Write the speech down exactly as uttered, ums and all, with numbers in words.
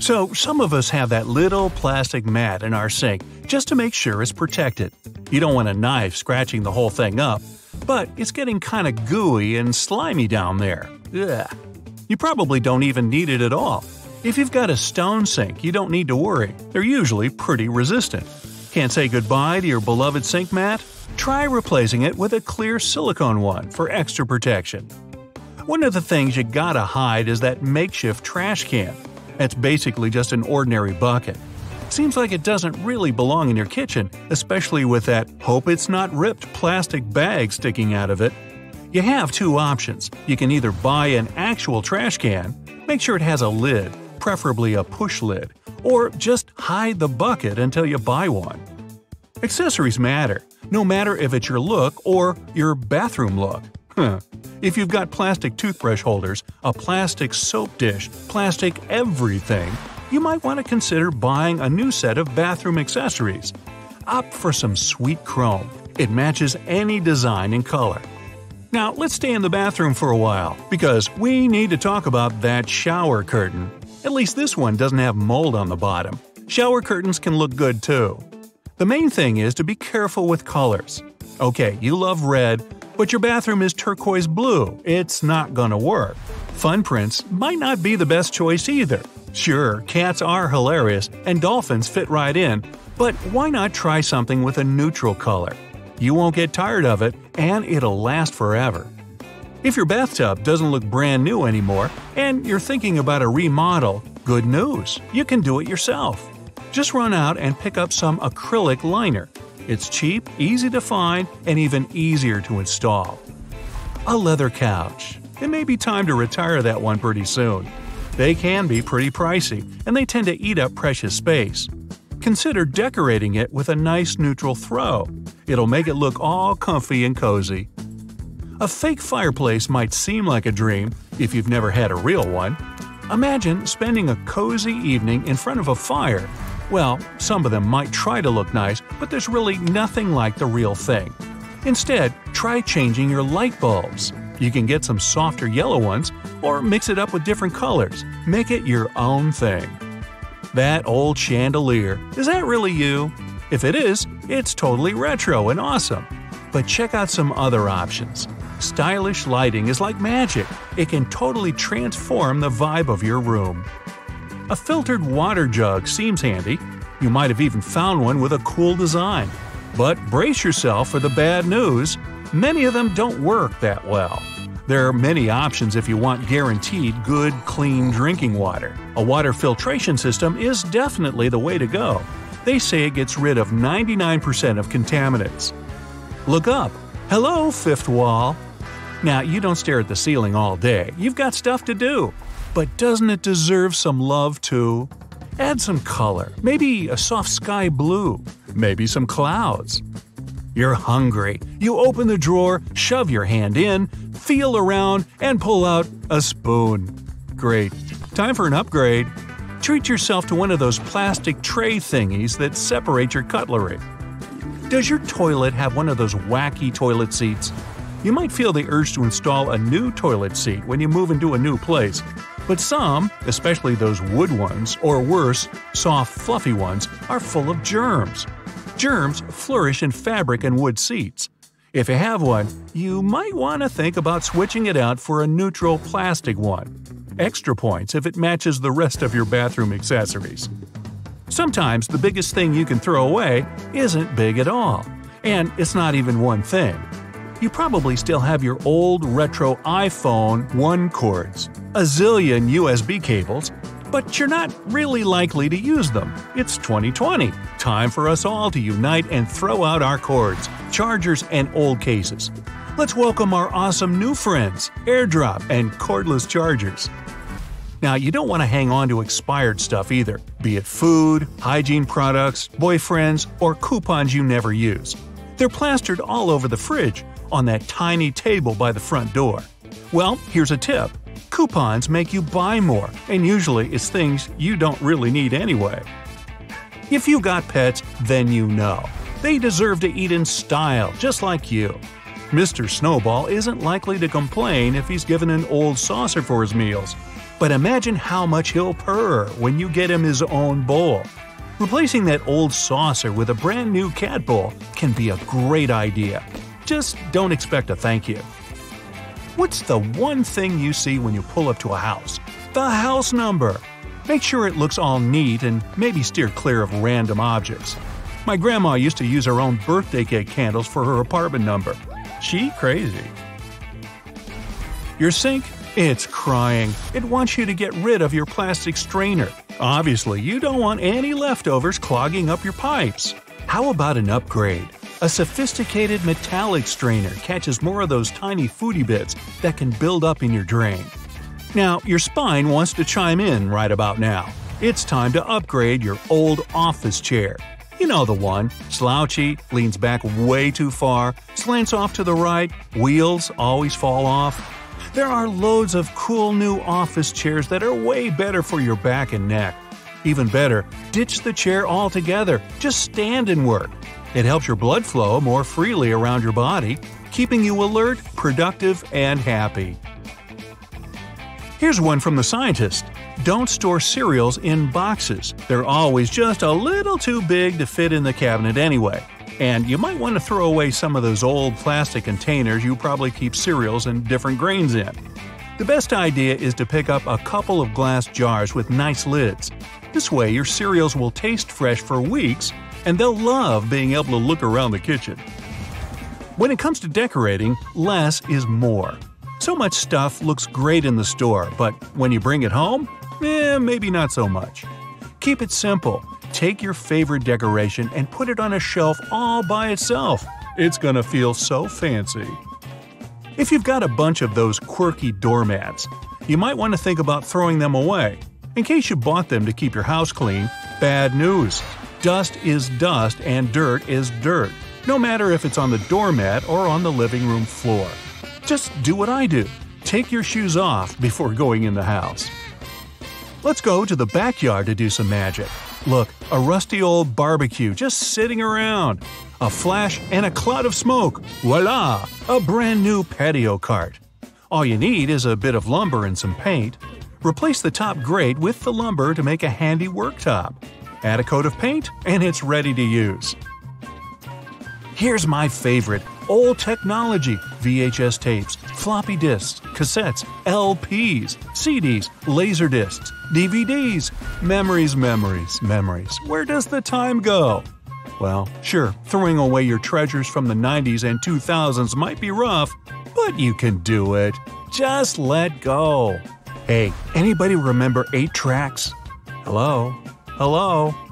So, some of us have that little plastic mat in our sink just to make sure it's protected. You don't want a knife scratching the whole thing up, but it's getting kinda gooey and slimy down there. Ugh. You probably don't even need it at all. If you've got a stone sink, you don't need to worry. They're usually pretty resistant. Can't say goodbye to your beloved sink mat? Try replacing it with a clear silicone one for extra protection. One of the things you gotta hide is that makeshift trash can. It's basically just an ordinary bucket. Seems like it doesn't really belong in your kitchen, especially with that hope it's not ripped plastic bag sticking out of it. You have two options. You can either buy an actual trash can, make sure it has a lid, preferably a push lid, or just hide the bucket until you buy one. Accessories matter, no matter if it's your look or your bathroom look. Huh. If you've got plastic toothbrush holders, a plastic soap dish, plastic everything, you might want to consider buying a new set of bathroom accessories. Opt for some sweet chrome. It matches any design and color. Now, let's stay in the bathroom for a while, because we need to talk about that shower curtain. At least this one doesn't have mold on the bottom. Shower curtains can look good too. The main thing is to be careful with colors. Okay, you love red, but your bathroom is turquoise blue. It's not gonna work. Fun prints might not be the best choice either. Sure, cats are hilarious and dolphins fit right in, but why not try something with a neutral color? You won't get tired of it, and it'll last forever. If your bathtub doesn't look brand new anymore, and you're thinking about a remodel, good news, you can do it yourself. Just run out and pick up some acrylic liner. It's cheap, easy to find, and even easier to install. A leather couch. It may be time to retire that one pretty soon. They can be pretty pricey, and they tend to eat up precious space. Consider decorating it with a nice neutral throw. It'll make it look all comfy and cozy. A fake fireplace might seem like a dream if you've never had a real one. Imagine spending a cozy evening in front of a fire. Well, some of them might try to look nice, but there's really nothing like the real thing. Instead, try changing your light bulbs. You can get some softer yellow ones, or mix it up with different colors. Make it your own thing. That old chandelier, is that really you? If it is, it's totally retro and awesome. But check out some other options. Stylish lighting is like magic. It can totally transform the vibe of your room. A filtered water jug seems handy. You might have even found one with a cool design. But brace yourself for the bad news. Many of them don't work that well. There are many options if you want guaranteed good, clean drinking water. A water filtration system is definitely the way to go. They say it gets rid of ninety-nine percent of contaminants. Look up. Hello, fifth wall. Now, you don't stare at the ceiling all day. You've got stuff to do. But doesn't it deserve some love too? Add some color. Maybe a soft sky blue. Maybe some clouds. You're hungry. You open the drawer, shove your hand in, feel around, and pull out a spoon. Great. Time for an upgrade. Treat yourself to one of those plastic tray thingies that separate your cutlery. Does your toilet have one of those wacky toilet seats? You might feel the urge to install a new toilet seat when you move into a new place. But some, especially those wood ones, or worse, soft, fluffy ones, are full of germs. Germs flourish in fabric and wood seats. If you have one, you might want to think about switching it out for a neutral plastic one. Extra points if it matches the rest of your bathroom accessories. Sometimes the biggest thing you can throw away isn't big at all. And it's not even one thing. You probably still have your old retro iPhone one cords, a zillion U S B cables, but you're not really likely to use them. It's twenty twenty. Time for us all to unite and throw out our cords, chargers, and old cases. Let's welcome our awesome new friends, AirDrop and cordless chargers. Now, you don't want to hang on to expired stuff either, be it food, hygiene products, boyfriends, or coupons you never use. They're plastered all over the fridge, on that tiny table by the front door. Well, here's a tip. Coupons make you buy more, and usually it's things you don't really need anyway. If you got pets, then you know. They deserve to eat in style, just like you. Mister Snowball isn't likely to complain if he's given an old saucer for his meals. But imagine how much he'll purr when you get him his own bowl. Replacing that old saucer with a brand new cat bowl can be a great idea. Just don't expect a thank you. What's the one thing you see when you pull up to a house? The house number! Make sure it looks all neat and maybe steer clear of random objects. My grandma used to use her own birthday cake candles for her apartment number. She crazy. Your sink? It's crying. It wants you to get rid of your plastic strainer. Obviously, you don't want any leftovers clogging up your pipes. How about an upgrade? A sophisticated metallic strainer catches more of those tiny foodie bits that can build up in your drain. Now, your spine wants to chime in right about now. It's time to upgrade your old office chair. You know the one, slouchy, leans back way too far, slants off to the right, wheels always fall off. There are loads of cool new office chairs that are way better for your back and neck. Even better, ditch the chair altogether, just stand and work. It helps your blood flow more freely around your body, keeping you alert, productive, and happy. Here's one from the scientist. Don't store cereals in boxes. They're always just a little too big to fit in the cabinet anyway. And you might want to throw away some of those old plastic containers you probably keep cereals and different grains in. The best idea is to pick up a couple of glass jars with nice lids. This way your cereals will taste fresh for weeks, and they'll love being able to look around the kitchen. When it comes to decorating, less is more. So much stuff looks great in the store, but when you bring it home, eh, maybe not so much. Keep it simple. Take your favorite decoration and put it on a shelf all by itself. It's gonna feel so fancy. If you've got a bunch of those quirky doormats, you might want to think about throwing them away. In case you bought them to keep your house clean, bad news. Dust is dust and dirt is dirt, no matter if it's on the doormat or on the living room floor. Just do what I do. Take your shoes off before going in the house. Let's go to the backyard to do some magic. Look, a rusty old barbecue just sitting around. A flash and a cloud of smoke. Voila! A brand new patio cart. All you need is a bit of lumber and some paint. Replace the top grate with the lumber to make a handy worktop. Add a coat of paint and it's ready to use. Here's my favorite. Old technology, V H S tapes, floppy disks, cassettes, L Ps, C Ds, laser discs, D V Ds. Memories, memories, memories. Where does the time go? Well, sure, throwing away your treasures from the nineties and two thousands might be rough, but you can do it. Just let go. Hey, anybody remember eight tracks? Hello? Hello?